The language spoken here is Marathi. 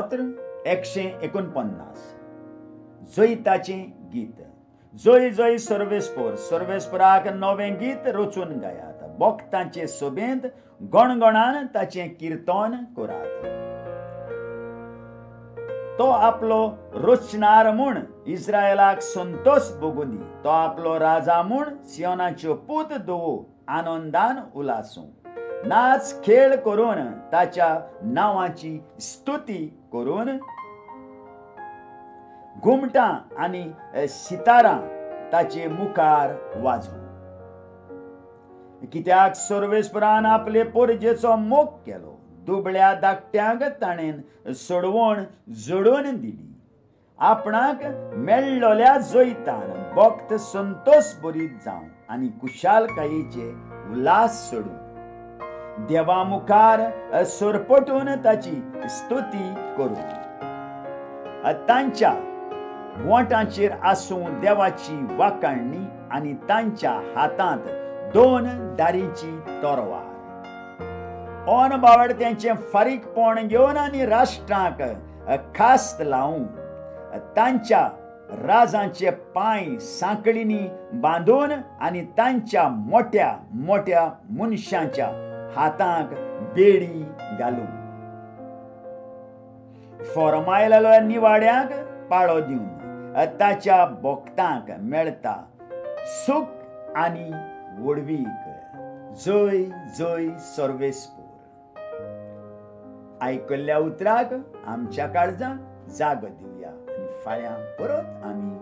स्तोत्र 149. जैताचें गीत. जय जय सर्वेस्पर. सर्वेस्पराक नवें गीत रचून गायात. भक्तांचे सोबेंत गणगणान ताचें कीर्तन करात. तो आपलो रचणार म्हूण इस्रायलाक संतोष भोगुनी. तो आपलो राजा म्हूण सियोनाच्यो पूत दवो आनंदान उलासूं. नाच खेळ करून ताच्या नावाची स्तुती करून घुमटां आनी सितारां ताचे मुखार वाजोवं. कित्याक सर्वेस्परान आपले पोरजेचो मोग केलो. दुबळ्या धाकट्यांक ताणें सोडवण जोडून दिली. आपणाक मेळ्ळोल्या जैतान भक्त संतोष भरीत जावं आनी कुशालकायेचे उल्हास सोडूं. देवा मुखार सरपटून ताची स्तुती करूं. तांच्या वोटांचेर आसूं देवाची वाखाणणी आनी तांच्या हातांत 2 दारीची तोरवार. ओन बावडत्यांचें फारीकपण घेवन आनी राष्ट्रांक खास्त लावूं. तांच्या राजांचे पांय सांकळींनी बांदून आनी तांच्या मोठ्या मोठ्या मनशांच्या हातांक बेडी घालूं. फॉर्मायल्या निवाड्यांक पाळो दिवन ताच्या भक्तांक मेळटा सूख आनी वडवीक. जय जय सर्वेस्पर. आयकल्ल्या उतराक आमच्या काळजांत जागो दिवया आनी फाल्यां परत आमी